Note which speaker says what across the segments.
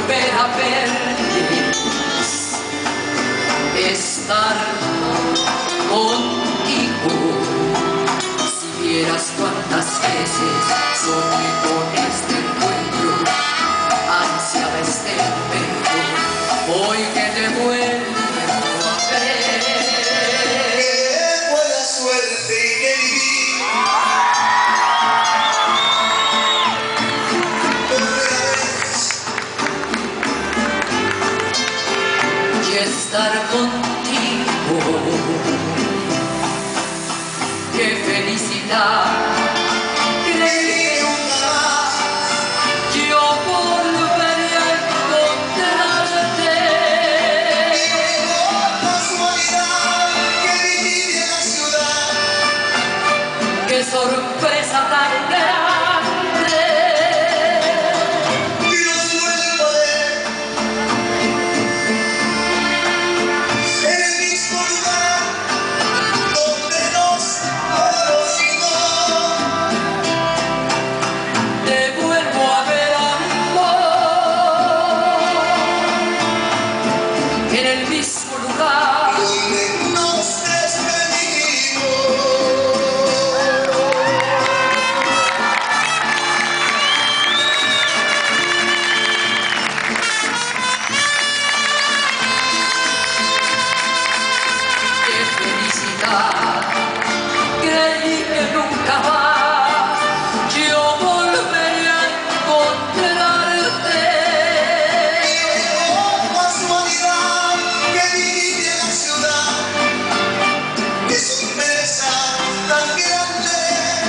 Speaker 1: volver a verte, estar contigo. Si vieras cuántas veces soñé con este encuentro, ansiaba este momento, hoy que te vuelvo a ver.
Speaker 2: ¡Qué buena suerte y qué divina!
Speaker 1: Y estar contigo, qué felicidad. Creí que nunca más yo volvería a encontrarte.
Speaker 2: Por casualidad que viví en la ciudad,
Speaker 1: Qué sorpresa tan grande.
Speaker 2: Dios dio el poder en el mismo lugar donde nos conocimos.
Speaker 1: Te vuelvo a ver, amor, en el mismo lugar
Speaker 2: Donde nos despedimos.
Speaker 1: qué felicidad. Creí que nunca más yo volvería a encontrarte.
Speaker 2: Por casualidad que viví en la ciudad, qué sorpresa tan grande.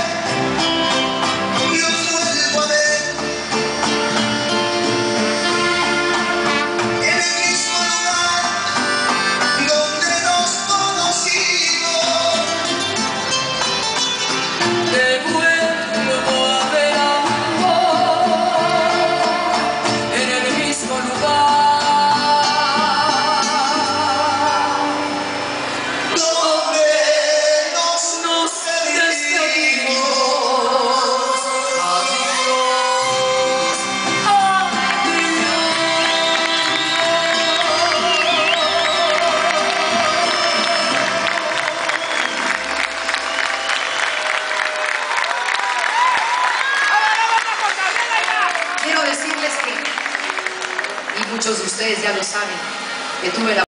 Speaker 2: Dios dio el poder en el mismo lugar donde nos conocimos.
Speaker 1: Te vuelvo a ver, amor, en el mismo lugar
Speaker 2: Donde
Speaker 1: nos despedimos. Adiós,
Speaker 3: Quiero decirles que, y muchos de ustedes ya lo saben, que tuve la